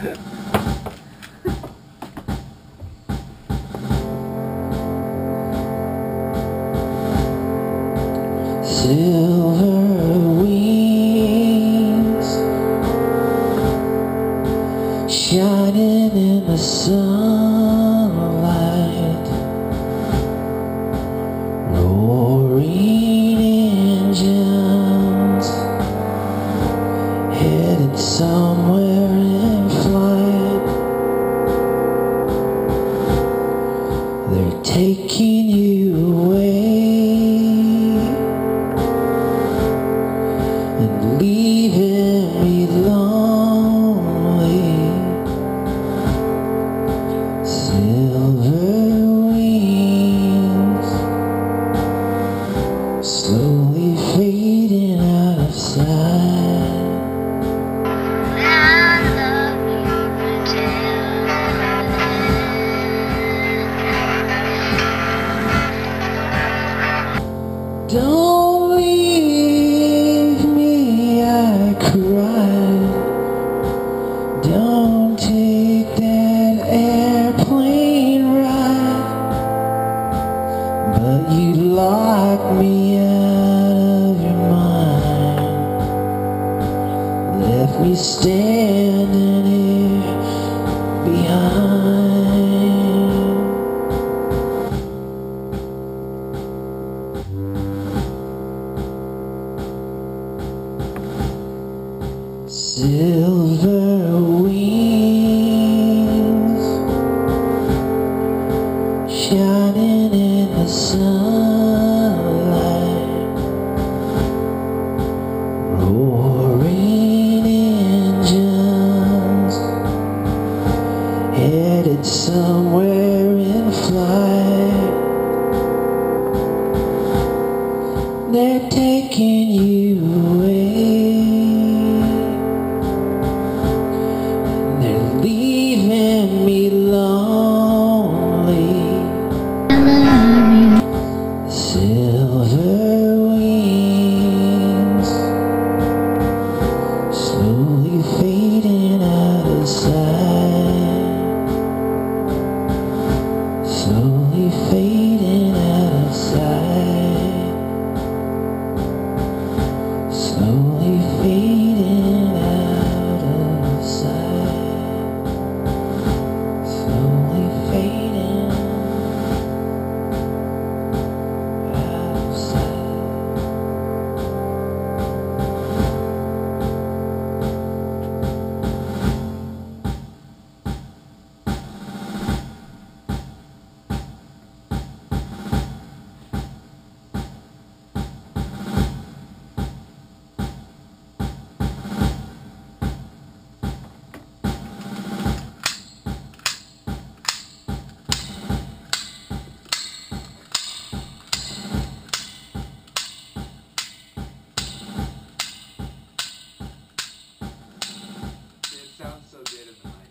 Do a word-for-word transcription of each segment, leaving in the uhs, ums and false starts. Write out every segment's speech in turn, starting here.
Silver wings shining in the sunlight, roaring engines headed somewhere in flight. They're taking you away and leaving me lonely. Silver wings slowly fading out of sight. Don't leave me, I cried. Don't take that airplane ride. But you locked me out of your mind, left me standing here behind. Silver wings shining in the sunlight, roaring engines headed somewhere in flight. They're taking you away, leaving me lonely. Silver wings slowly fading out of sight, slowly fading out of sight, slowly fading out of sight, slowly fading out of sight. Sounds so good in the mic.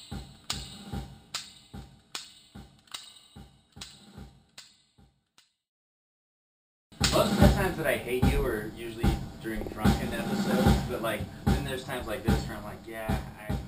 Most of the times that I hate you are usually during drunken episodes, but like then there's times like this where I'm like, yeah, I